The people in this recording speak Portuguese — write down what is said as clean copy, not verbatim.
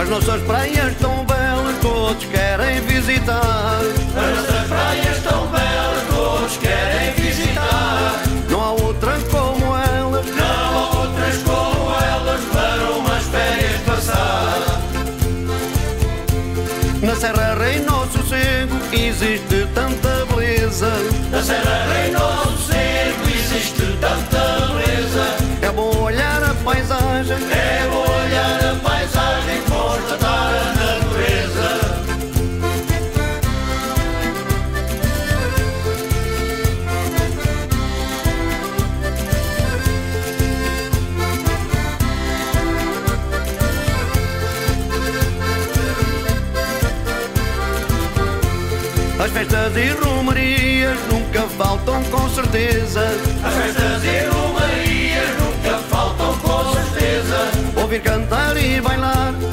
As nossas praias tão belas, todos querem visitar. As nossas praias tão belas, todos querem visitar. Não há outra como elas, não há outras como elas para umas férias passar. Na Serra reina o sossego, existe tanta beleza. Na Serra reina o sossego, existe tanta beleza. É bom olhar a paisagem, é bom olhar a paisagem, constatar a natureza. As festas e romarias nunca faltam com certeza. As festas e romarias nunca faltam com certeza. Ouvir cantar e bailar